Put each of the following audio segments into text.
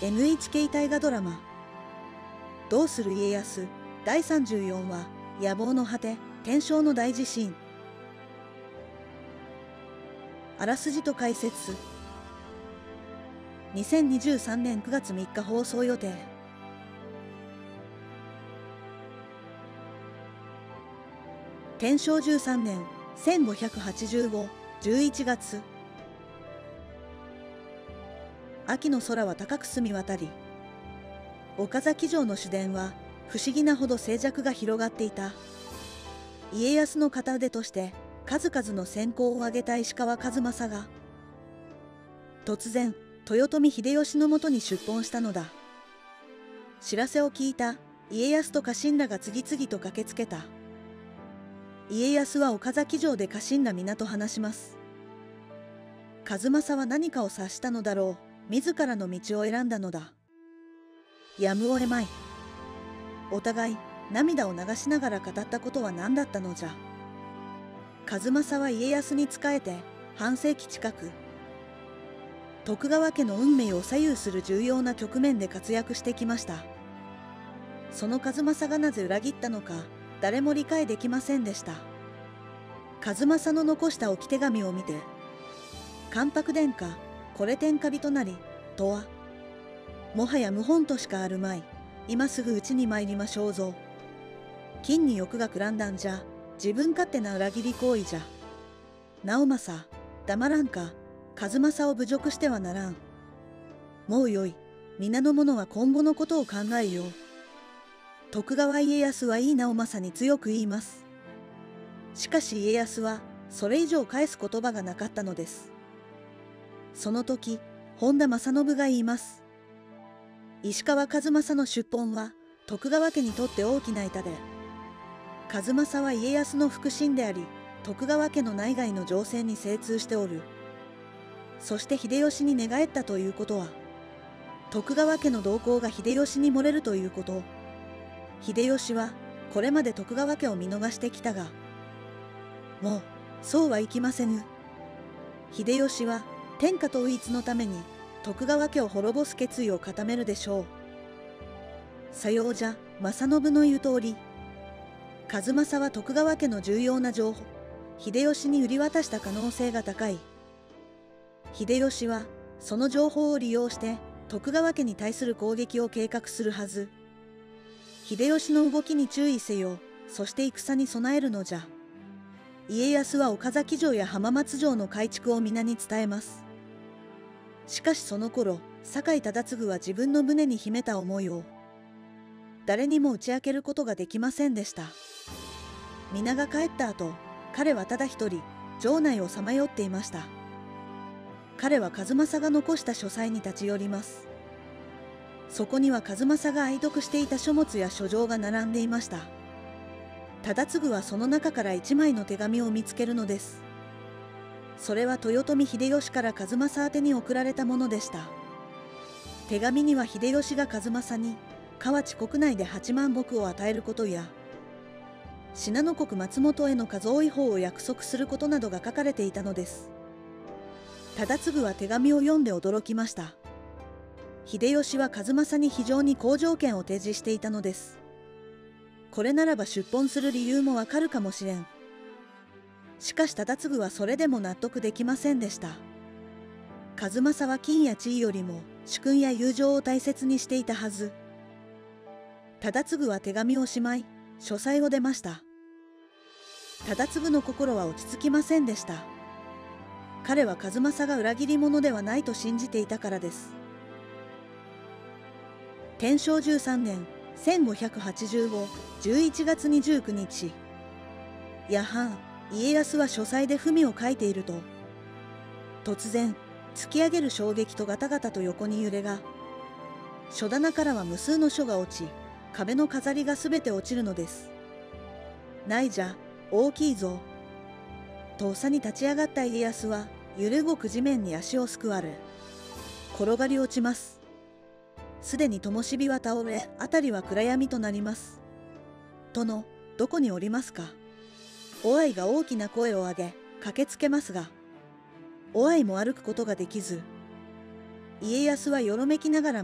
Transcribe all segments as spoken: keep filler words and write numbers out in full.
エヌエイチケー 大河ドラマ「どうする家康」だいさんじゅうよんわ「野望の果て天正の大地震」。あらすじと解説。にせんにじゅうさんねんくがつみっか放送予定。天正じゅうさんねんせんごひゃくはちじゅうごじゅういちがつ。秋の空は高く澄み渡り、岡崎城の主殿は不思議なほど静寂が広がっていた。家康の片腕として数々の戦功を挙げた石川数正が突然豊臣秀吉のもとに出奔したのだ。知らせを聞いた家康と家臣らが次々と駆けつけた。家康は岡崎城で家臣ら皆と話します。数正は何かを察したのだろう。自らの道を選んだのだ。やむを得まい。お互い涙を流しながら語ったことは何だったのじゃ。数正は家康に仕えて半世紀近く、徳川家の運命を左右する重要な局面で活躍してきました。その数正がなぜ裏切ったのか、誰も理解できませんでした。数正の残した置き手紙を見て、関白殿下、これ天下人なり、とは、もはや謀反としかあるまい。今すぐうちに参りましょうぞ。金に欲がくらんだんじゃ、自分勝手な裏切り行為じゃ。直政、黙らんか、数正を侮辱してはならん。もうよい、皆の者は今後のことを考えよう。徳川家康はいい直政に強く言います。しかし家康は、それ以上返す言葉がなかったのです。その時、本田正信が言います。石川数正の出奔は徳川家にとって大きな痛手。数正は家康の腹心であり、徳川家の内外の情勢に精通しておる。そして秀吉に寝返ったということは、徳川家の動向が秀吉に漏れるということ。秀吉はこれまで徳川家を見逃してきたが、もうそうはいきませぬ。秀吉は天下統一のために徳川家を滅ぼす決意を固めるでしょう。さようじゃ、正信の言う通り。数正は徳川家の重要な情報、秀吉に売り渡した可能性が高い。秀吉はその情報を利用して徳川家に対する攻撃を計画するはず。秀吉の動きに注意せよ。そして戦に備えるのじゃ。家康は岡崎城や浜松城の改築を皆に伝えます。しかしその頃、酒井忠次は自分の胸に秘めた思いを誰にも打ち明けることができませんでした。皆が帰った後、彼はただ一人城内をさまよっていました。彼は数正が残した書斎に立ち寄ります。そこには数正が愛読していた書物や書状が並んでいました。忠次はその中から一枚の手紙を見つけるのです。それは豊臣秀吉から数正宛てに送られたものでした。手紙には秀吉が数正に河内国内ではちまん石を与えることや、信濃国松本への数多違法を約束することなどが書かれていたのです。忠次は手紙を読んで驚きました。秀吉は数正に非常に好条件を提示していたのです。これならば出奔する理由もわかるかもしれん。しかし忠次はそれでも納得できませんでした。数正は金や地位よりも主君や友情を大切にしていたはず。忠次は手紙をしまい、書斎を出ました。忠次の心は落ち着きませんでした。彼は数正が裏切り者ではないと信じていたからです。天正じゅうさんねんせんごひゃくはちじゅうごじゅういちがつにじゅうくにち。やはん、家康は書斎で文を書いていると、突然、突き上げる衝撃とガタガタと横に揺れが、書棚からは無数の書が落ち、壁の飾りがすべて落ちるのです。ないじゃ、大きいぞ。とっさに立ち上がった家康は、揺れ動く地面に足をすくわれ、転がり落ちます。すでに灯火は倒れ、辺りは暗闇となります。殿、どこにおりますか。おあいが大きな声を上げ、駆けつけますが、おあいも歩くことができず、家康はよろめきながらも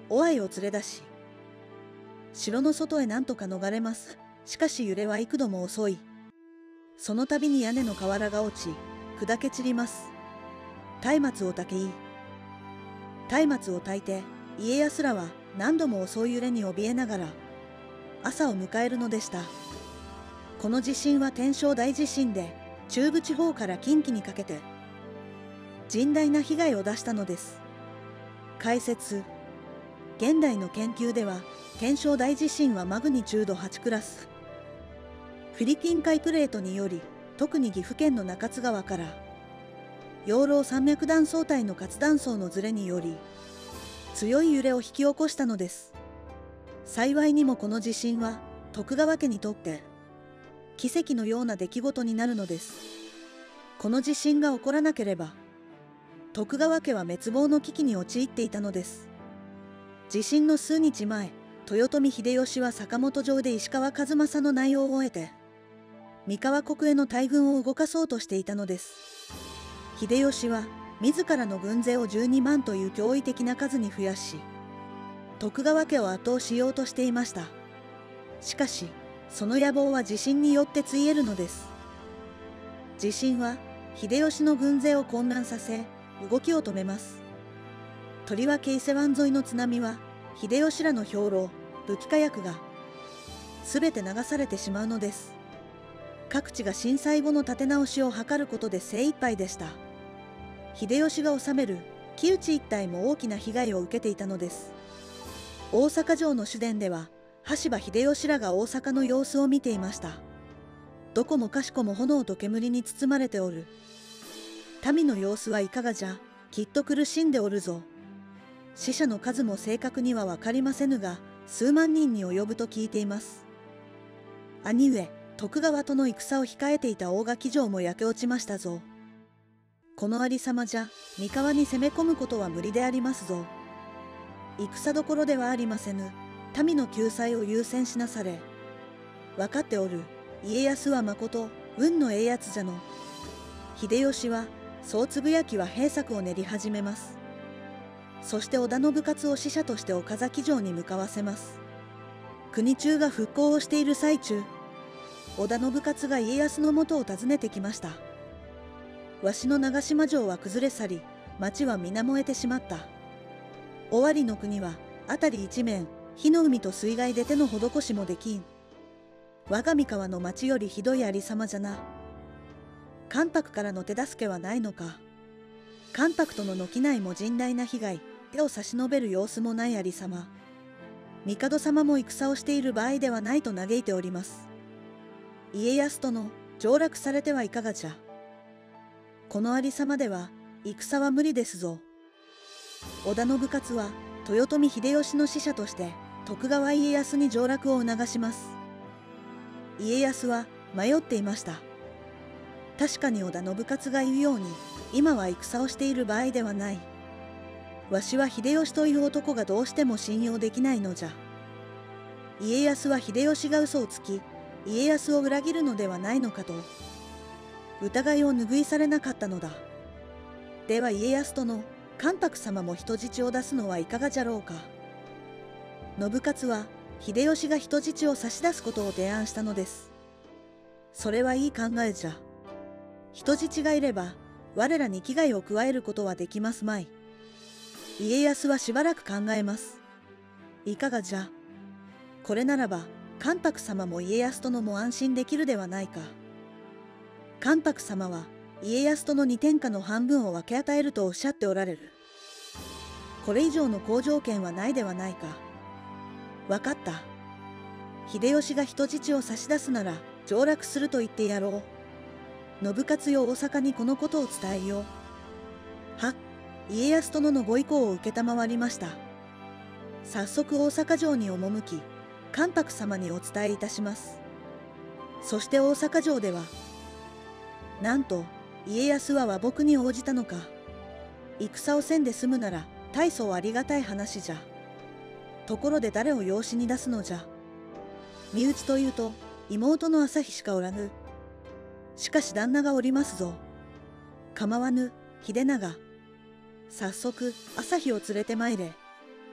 於愛を連れ出し、城の外へ何とか逃れます。しかし揺れは幾度も遅い。その度に屋根の瓦が落ち、砕け散ります。松明を焚けい。松明を焚いて、家康らは何度も遅い揺れに怯えながら、朝を迎えるのでした。この地震は天正大地震で、中部地方から近畿にかけて、甚大な被害を出したのです。解説。現代の研究では、天正大地震はマグニチュードはちクラス。フィリピン海プレートにより、特に岐阜県の中津川から、養老山脈断層帯の活断層のずれにより、強い揺れを引き起こしたのです。幸いにもこの地震は、徳川家にとって、奇跡のような出来事になるのです。この地震が起こらなければ、徳川家は滅亡の危機に陥っていたのです。地震の数日前、豊臣秀吉は坂本城で石川数正の内容を得て、三河国への大軍を動かそうとしていたのです。秀吉は自らの軍勢をじゅうにまんという驚異的な数に増やし、徳川家を後押しようとしていました。しかし、その野望は地震によってついえるのです。地震は秀吉の軍勢を混乱させ、動きを止めます。とりわけ伊勢湾沿いの津波は、秀吉らの兵糧、武器火薬が、すべて流されてしまうのです。各地が震災後の立て直しを図ることで精一杯でした。秀吉が治める木内一帯も大きな被害を受けていたのです。大阪城の主殿では、羽柴秀吉らが大阪の様子を見ていました。どこもかしこも炎と煙に包まれておる。民の様子はいかがじゃ、きっと苦しんでおるぞ。死者の数も正確には分かりませぬが、数万人に及ぶと聞いています。兄上、徳川との戦を控えていた大垣城も焼け落ちましたぞ。このありさまじゃ、三河に攻め込むことは無理でありますぞ。戦どころではありませぬ。民の救済を優先しなされ。分かっておる。家康はまこと、運のええやつじゃの。秀吉は、そうつぶやきは兵策を練り始めます。そして織田信雄を使者として岡崎城に向かわせます。国中が復興をしている最中、織田信雄が家康のもとを訪ねてきました。わしの長島城は崩れ去り、町は皆燃えてしまった。尾張の国は、辺り一面、火の海と水害で手の施しもできん。我が三河の町よりひどいありさまじゃな。関白からの手助けはないのか。関白との軒内も甚大な被害、手を差し伸べる様子もないありさま。帝様も戦をしている場合ではないと嘆いております。家康との上洛されてはいかがじゃ。このありさまでは戦は無理ですぞ。織田信雄は豊臣秀吉の使者として徳川家康に上洛を促します。家康は迷っていました。確かに織田信雄が言うように、今は戦をしている場合ではない。わしは秀吉という男がどうしても信用できないのじゃ。家康は秀吉が嘘をつき、家康を裏切るのではないのかと、疑いを拭いされなかったのだ。では家康との関白様も人質を出すのはいかがじゃろうか。信雄は秀吉が人質を差し出すことを提案したのです。それはいい考えじゃ。人質がいれば、我らに危害を加えることはできますまい。家康はしばらく考えます。いかがじゃ。これならば、関白様も家康とのも安心できるではないか。関白様は、家康との二天下の半分を分け与えるとおっしゃっておられる。これ以上の好条件はないではないか。わかった。秀吉が人質を差し出すなら、上洛すると言ってやろう。信雄よ大阪にこのことを伝えよう。はっ、家康殿のご意向を承りました。早速大阪城に赴き、関白様にお伝えいたします。そして大阪城では、なんと家康は和睦に応じたのか。戦をせんで済むなら大層ありがたい話じゃ。ところで誰を養子に出すのじゃ。身内というと妹の朝日しかおらぬ。しかし旦那がおりますぞ。構わぬ、秀長。早速朝日を連れてまいれ。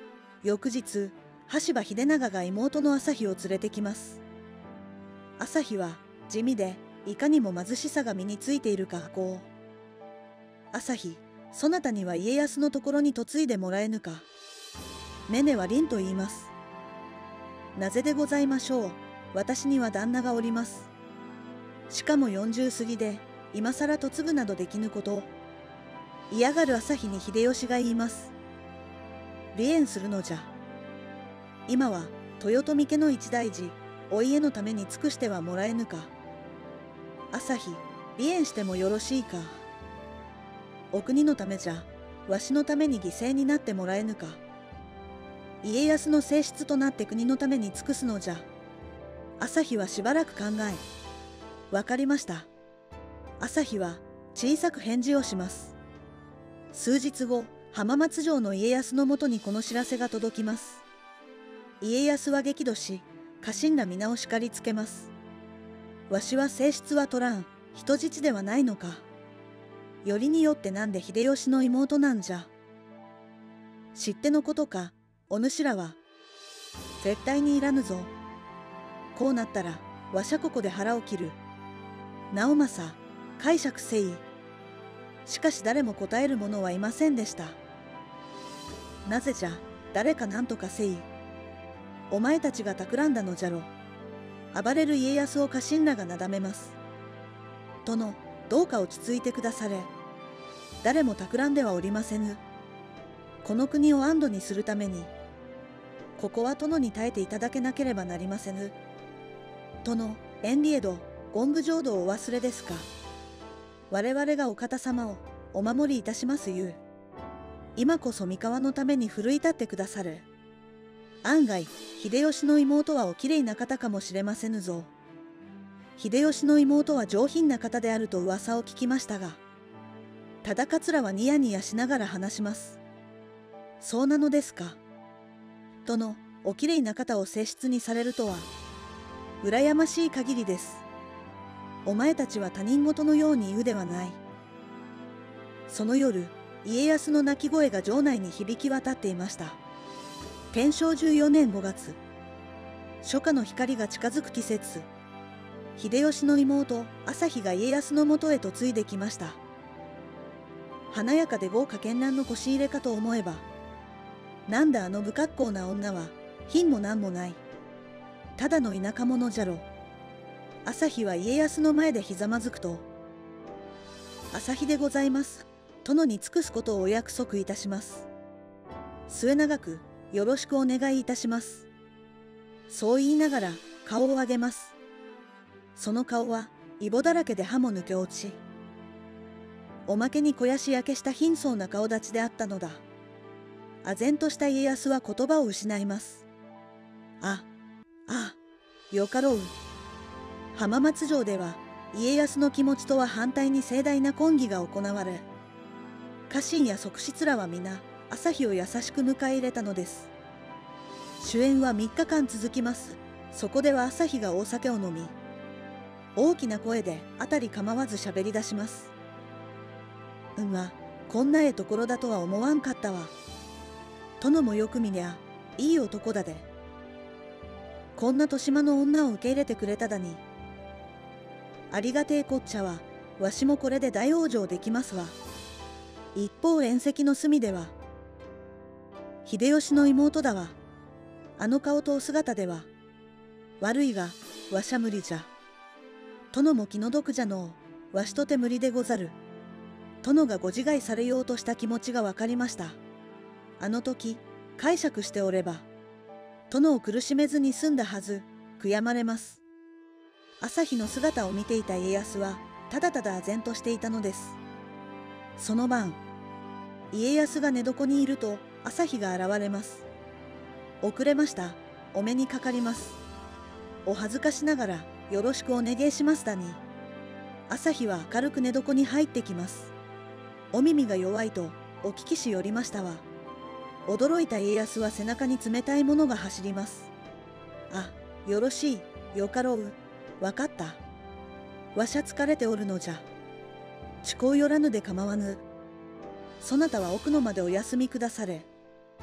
翌日、羽柴秀長が妹の朝日を連れてきます。朝日は地味で、いかにも貧しさが身についている格好。朝日、そなたには家康のところに嫁いでもらえぬか。メネは凛と言います。なぜでございましょう。私には旦那がおります。しかもよんじゅう過ぎで、今更嫁ぐなどできぬこと。嫌がる朝日に秀吉が言います。離縁するのじゃ。今は豊臣家の一大事、お家のために尽くしてはもらえぬか。朝日、離縁してもよろしいか。お国のためじゃ、わしのために犠牲になってもらえぬか。家康の正室となって国のために尽くすのじゃ。朝日はしばらく考え、わかりました。朝日は小さく返事をします。数日後、浜松城の家康のもとにこの知らせが届きます。家康は激怒し、家臣ら皆を叱りつけます。わしは正室は取らん、人質ではないのか。よりによってなんで秀吉の妹なんじゃ。知ってのことか、お主らは。絶対にいらぬぞ。こうなったら、わしゃここで腹を切る。直政、解釈せい。しかし誰も答える者はいませんでした。なぜじゃ、誰か何とかせい。お前たちが企んだのじゃろ。暴れる家康を家臣らがなだめます。殿、どうか落ち着いてくだされ。誰も企んではおりませぬ。この国を安堵にするために、ここは殿に耐えていただけなければなりませぬ。殿、遠利江戸、権武浄土をお忘れですか。我々がお方様をお守りいたしますゆう。今こそ三河のために奮い立ってくだされ。案外、秀吉の妹はおきれいな方かもしれませぬぞ。秀吉の妹は上品な方であると噂を聞きましたが、忠勝はニヤニヤしながら話します。そうなのですか。殿、おきれいな方を正室にされるとは、羨ましい限りです。お前たちは他人事のように言うではない。その夜、家康の泣き声が城内に響き渡っていました。天正じゅうよねんごがつ、初夏の光が近づく季節、秀吉の妹、朝日が家康のもとへ嫁いできました。華やかで豪華絢爛の腰入れかと思えば、なんだあの不格好な女は、品も何もない。ただの田舎者じゃろ。朝日は家康の前でひざまずくと、朝日でございます。殿に尽くすことをお約束いたします。末永くよろしくお願いいたします。そう言いながら顔を上げます。その顔はイボだらけで歯も抜け落ち、おまけに肥やし焼けした貧相な顔立ちであったのだ。唖然とした家康は言葉を失います。あ、あ、よかろう。浜松城では家康の気持ちとは反対に盛大な婚儀が行われ、家臣や側室らは皆朝日を優しく迎え入れたのです。酒宴はみっかかん続きます。そこでは朝日がお酒を飲み、大きな声で辺り構わず喋り出します。うんま、こんなええところだとは思わんかったわ。殿もよく見りゃいい男だで。こんな年間の女を受け入れてくれただに。ありがてえこっちゃは、わしもこれで大往生できますわ。一方宴席の隅では、秀吉の妹だわ。あの顔とお姿では、悪いが、わしゃ無理じゃ。殿も気の毒じゃのう、わしとて無理でござる。殿がご自害されようとした気持ちがわかりました。あの時、解釈しておれば、殿を苦しめずに済んだはず、悔やまれます。朝日の姿を見ていた家康は、ただただ唖然としていたのです。その晩、家康が寝床にいると、朝日が現れます。遅れました。お目にかかります。お恥ずかしながら、よろしくお願いしますだに。朝日は明るく寝床に入ってきます。お耳が弱いと、お聞きしよりましたわ。驚いた家康は背中に冷たいものが走ります。あ、よろしい、よかろう。わかった。わしゃ疲れておるのじゃ。遅刻よらぬで構わぬ。そなたは奥の間でお休みくだされ。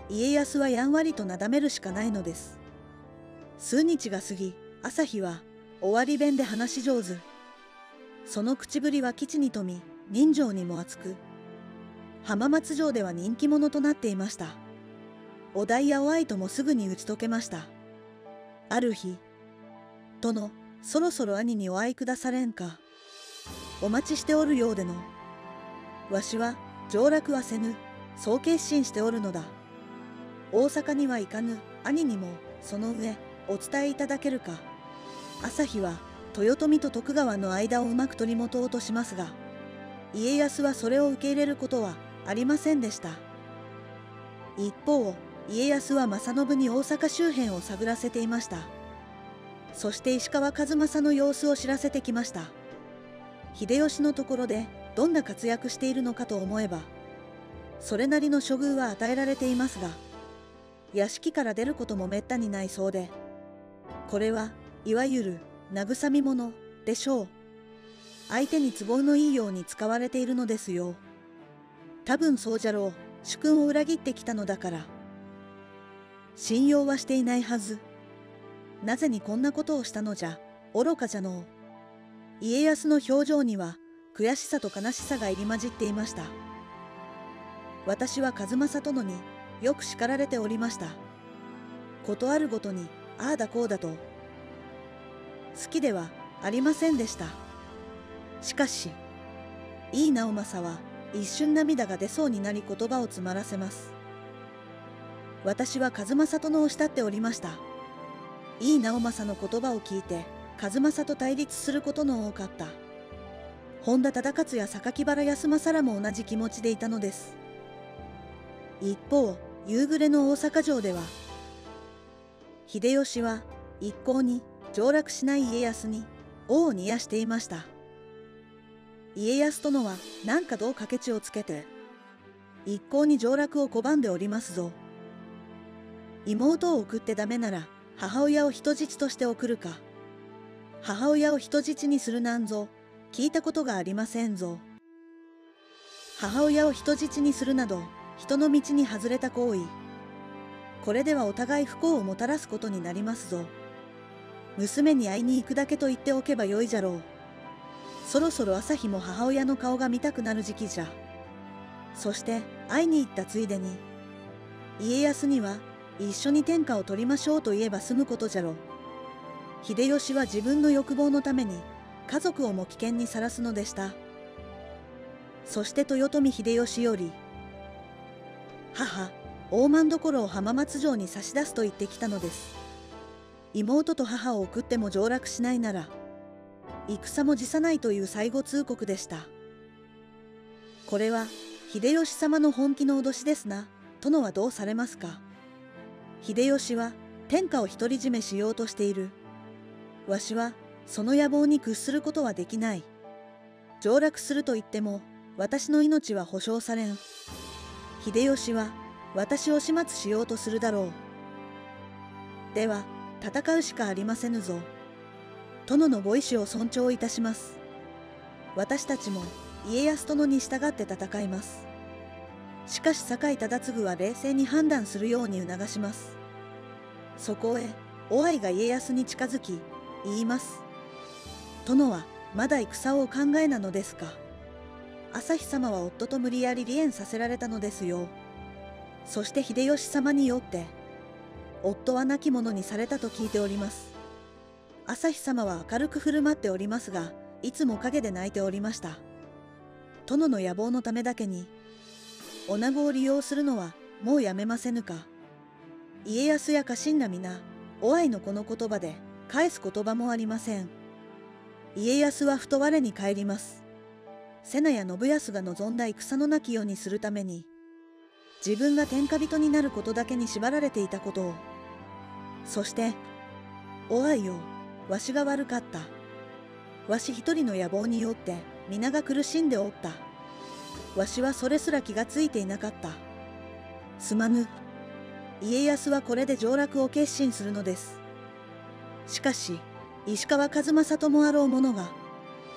家康はやんわりとなだめるしかないのです。数日が過ぎ、朝日は尾張弁で話し上手。その口ぶりは基地に富み、人情にも厚く、浜松城では人気者となっていました。お代やお愛ともすぐに打ち解けました。ある日、殿、そろそろ兄にお会いくだされんか。お待ちしておるようでの。わしは上洛はせぬ、そう決心しておるのだ。大阪には行かぬ兄にもその上お伝えいただけるか。朝日は豊臣と徳川の間をうまく取り持とうとしますが、家康はそれを受け入れることはありませんでした。一方、家康は正信に大阪周辺を探らせていました。そして石川数正の様子を知らせてきました。秀吉のところでどんな活躍しているのかと思えば、それなりの処遇は与えられていますが、屋敷から出ることもめったにないそうで、これはいわゆる慰み者でしょう。相手に都合のいいように使われているのですよ。多分そうじゃろう。主君を裏切ってきたのだから。信用はしていないはず。なぜにこんなことをしたのじゃ。愚かじゃのう。家康の表情には悔しさと悲しさが入り混じっていました。私は数正殿によく叱られておりました。ことあるごとにああだこうだと。好きではありませんでした。しかし、井伊直政は一瞬涙が出そうになり言葉を詰まらせます。私は数正殿を慕っておりました。井伊直政の言葉を聞いて、数正と対立することの多かった。本田忠勝や榊原康政らも同じ気持ちでいたのです。一方、夕暮れの大阪城では、秀吉は一向に上洛しない家康に王を煮やしていました。家康殿は何かどう掛け地をつけて、一向に上洛を拒んでおりますぞ。妹を送ってダメなら母親を人質として送るか。母親を人質にするなんぞ聞いたことがありませんぞ。母親を人質にするなど人の道に外れた行為。これではお互い不幸をもたらすことになりますぞ。娘に会いに行くだけと言っておけばよいじゃろう。そろそろ朝日も母親の顔が見たくなる時期じゃ。そして会いに行ったついでに、家康には一緒に天下を取りましょうと言えば済むことじゃろう。秀吉は自分の欲望のために家族をも危険にさらすのでした。そして豊臣秀吉より、母、大政所を浜松城に差し出すと言ってきたのです。妹と母を送っても上洛しないなら、戦も辞さないという最後通告でした。これは秀吉様の本気の脅しですな。殿はどうされますか。秀吉は天下を独り占めしようとしている。わしはその野望に屈することはできない。上洛すると言っても私の命は保証されん。秀吉は私を始末しようとするだろう。では戦うしかありませぬぞ。殿のご意志を尊重いたします。私たちも家康殿に従って戦います。しかし酒井忠次は冷静に判断するように促します。そこへ於愛が家康に近づき言います。殿はまだ戦をお考えなのですか。朝日様は夫と無理やり離縁させられたのですよ。そして秀吉様によって夫は亡き者にされたと聞いております。朝日様は明るく振る舞っておりますが、いつも陰で泣いておりました。殿の野望のためだけに女子を利用するのはもうやめませぬか。家康や家臣ら皆於愛のこの言葉で返す言葉もありません。家康はふと我に返ります。瀬名や信康が望んだ戦のなき世にするために、自分が天下人になることだけに縛られていたことを。そして於愛よ、わしが悪かった。わし一人の野望によって皆が苦しんでおった。わしはそれすら気がついていなかった。すまぬ。家康はこれで上洛を決心するのです。しかし石川数正ともあろう者が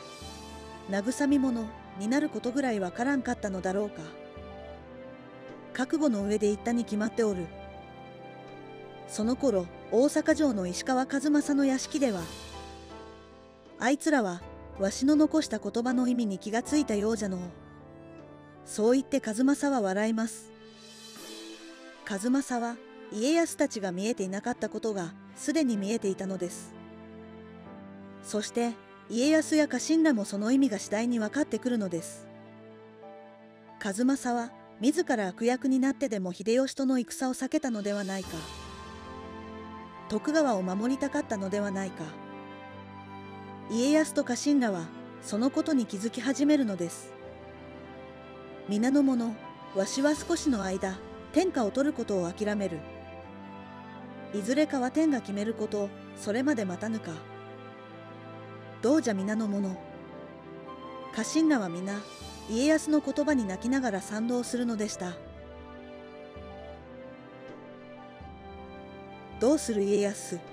慰み者になることぐらいわからんかったのだろうか。 覚悟の上で言ったに決まっておる。その頃大阪城の石川数正の屋敷では、あいつらはわしの残した言葉の意味に気がついたようじゃのう。そう言って数正は笑います。数正は家康たちが見えていなかったことがすでに見えていたのです。そして家康や家臣らもその意味が次第に分かってくるのです。数正は自ら悪役になってでも秀吉との戦を避けたのではないか。徳川を守りたかったのではないか。家康と家臣らはそのことに気づき始めるのです。皆の者、わしは少しの間天下を取ることを諦める。いずれかは天が決めること、それまで待たぬか。どうじゃ皆の者。家臣らは皆家康の言葉に泣きながら賛同するのでした。どうする家康。